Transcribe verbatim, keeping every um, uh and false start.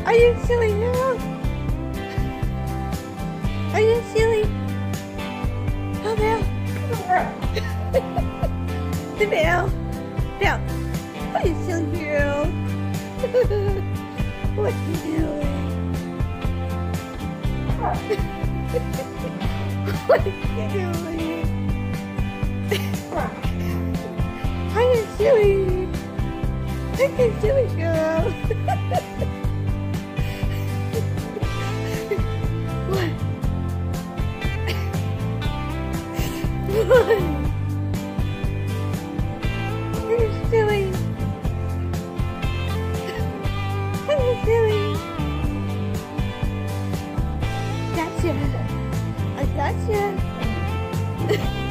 Are you silly girl? Are you silly? Oh, Belle. The Belle. Belle. Are you silly girl? What are you doing? What are you doing? Are you silly? Are you silly girl? What? What? You're silly. You're silly. Gotcha. I gotcha.